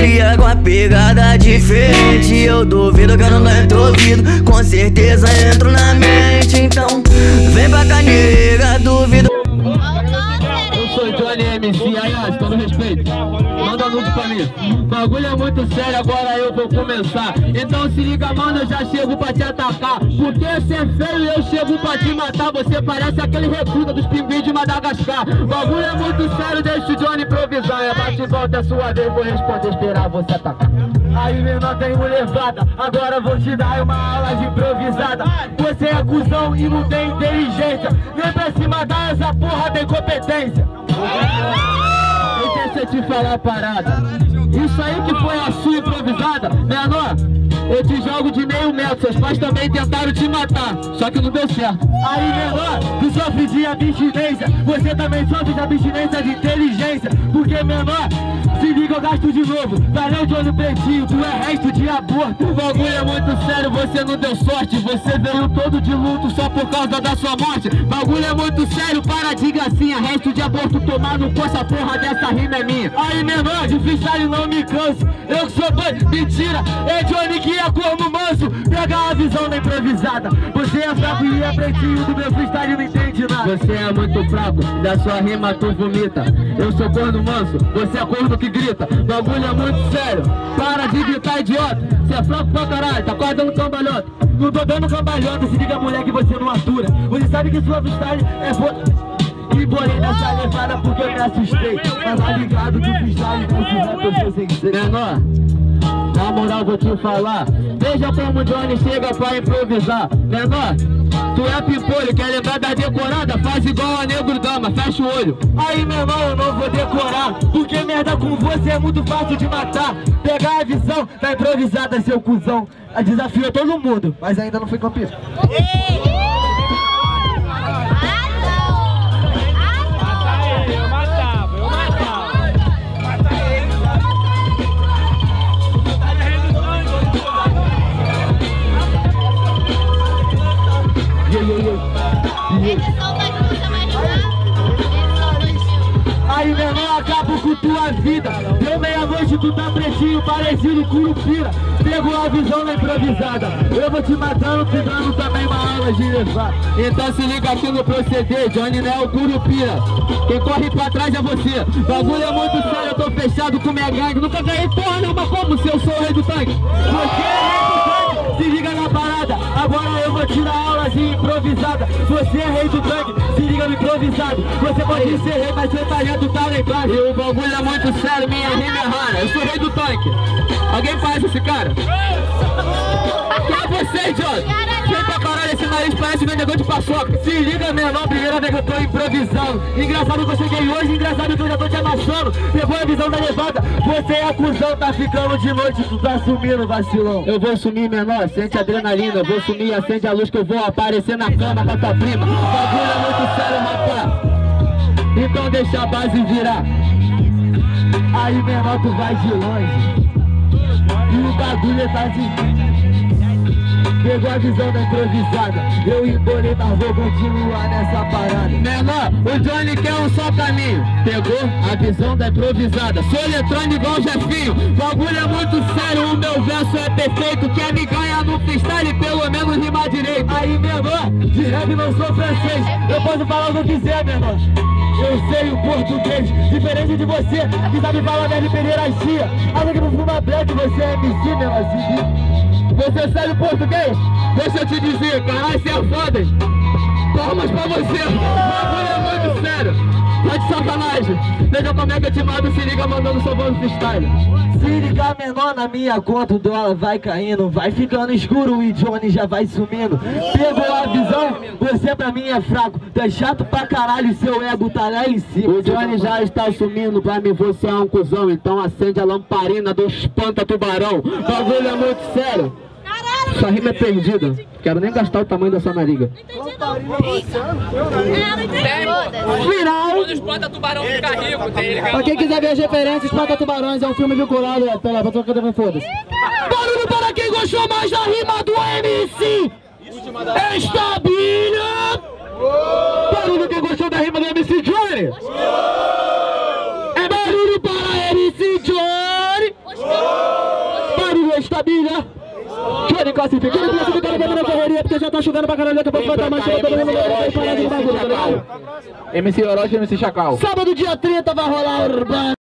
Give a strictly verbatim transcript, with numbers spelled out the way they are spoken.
cria com a pegada diferente. Eu duvido que eu não entro ouvido, com certeza entro na mente. Então vem pra cá, nega, duvido. Eu sou Johnny M C, aí ó, todo respeito, manda nude pra mim. O bagulho é muito sério, agora eu vou começar. Então se liga, mano, eu já chego pra te atacar. Porque você é feio, eu chego pra te matar. Você parece aquele recruta dos pinguins de Madagascar. O bagulho é muito sério, deixa o Johnny improvisar. É bate e volta, é sua vez, vou responder, esperar você atacar. Aí menor tem levada, agora vou te dar uma aula de improvisada. Você é cuzão e não tem inteligência, nem pra se matar essa porra tem competência. Deixa eu te falar a parada. Isso aí que foi a sua improvisada, menor, eu te jogo de meio metro. Seus pais também tentaram te matar, só que não deu certo. Aí menor, tu sofre de abstinência, você também sofre de abstinência de inteligência. Porque menor, se liga, eu gasto de novo. Valeu de olho pretinho, tu é resto de aborto. O bagulho é muito sério, você não deu sorte. Você veio todo de luto só por causa da sua morte. Bagulho é muito sério, para de gracinha. Resto de aborto, tomar no cu, essa porra dessa rima é minha. Aí menor, de freestyle não me canso. Eu que sou doido, mentira, é Johnny que é corno manso. Pega a visão da improvisada. Você é fraco e é pretinho, do meu freestyle não entende nada. Você é muito fraco, da sua rima tu vomita. Eu sou corno manso, você é corno que grita. Bagulho é muito sério, para de gritar, idiota. Você é fraco pra caralho, tá quase dando cambalhota. Não tô dando cambalhota, se liga moleque, você não atura. Você sabe que sua freestyle é foda. E bolei nessa levada porque eu me assustei. Mas tá ligado que o freestyle não se vai pra você sem ser. Menor, na moral vou te falar, veja como o Johnny chega pra improvisar. Menor, tu é pimpolho, quer lembrar da decorada? Faz igual a Negro Dama, fecha o olho. Aí menor, eu não vou decorar, porque merda com você é muito fácil de matar. Pegar a visão da improvisada, seu cuzão. A desafio é todo mundo, mas ainda não foi campeão. Aí menor, acabo com tua vida. Deu meia-noite, tu tá pretinho, parecido Curupira. Pegou a visão da improvisada. Eu vou te matando, te dando também uma aula de levar. Então se liga aqui no proceder, Johnny não é o Curupira. Quem corre pra trás é você. Bagulho é muito sério, eu tô fechado com minha gangue. Nunca ganhei porra nenhuma como se eu sou o rei do tanque. Você é rei do tanque, se liga na parada. Agora eu vou tirar aula de improvisada. Você é rei do tanque, se liga no improvisado. Você pode ser rei, mas seu talento tá lá embaixo. E o bagulho é muito sério, minha rima é rara. Eu sou rei do tanque. Alguém faz esse cara? Quem é você, idiota? Vem pra caralho, esse nariz parece vendedor de paçoca. Se liga, menor, primeira vez que eu tô improvisando. Engraçado que eu cheguei hoje, engraçado que eu já tô te amassando. Pegou a visão da levada, você é acusão, tá ficando de noite, tu tá sumindo, vacilão. Eu vou sumir, menor, sente adrenalina. Eu vou sumir, acende a luz que eu vou aparecer na cama com a tua prima. O bagulho é muito sério, rapaz. Então deixa a base virar. Aí, menor, tu vai de longe. E o bagulho tá de... Pegou a visão da improvisada. Eu embolei, mas vou continuar nessa parada. Menor, o Johnny quer um só caminho. Pegou a visão da improvisada. Sou eletrônico igual o Jefinho. Bagulho é muito sério, o meu verso é perfeito. Quer me ganhar no freestyle, pelo menos rimar direito. Aí, menor, de rap não sou francês. Eu posso falar o que eu quiser, menor. Eu sei o português, diferente de você, que sabe falar da pederastia. Acha que não fuma black, você é M C, meu assim. Você sabe o português? Deixa eu te dizer, caralho, você é foda, hein? Palmas pra você, o bagulho é muito sério. Tá de sacanagem. Veja como é que eu te mato, se liga mandando sovando freestyle. Se ligar menor na minha conta, o dólar vai caindo, vai ficando escuro e Johnny já vai sumindo. Pegou a visão, você pra mim é fraco, tá chato pra caralho, seu ego tá lá em cima. O Johnny já está sumindo, pra mim você é um cuzão, então acende a lamparina do espanta tubarão. O bagulho é muito sério. Sua rima é perdida. Quero nem gastar o tamanho dessa nariga. Final. Espanta tubarão fica rico, tem ligado? Pra quem quiser ver as referências, Espanta Tubarões é um filme vinculado pela Patrulha da Foda-se. Barulho para quem gostou mais da rima do M C Estabilha. Barulho quem gostou da rima do M C Johnny. É barulho para M C Johnny. estamina. Johnny classifica, ele classifica ele na correria, porque já tá chovendo pra caralho, daqui a pouco vai estar mais todo mundo vai parar de bagulho, tá ligado? M C Orochi e M C Chacal. Sábado, dia trinta, vai rolar Urbano.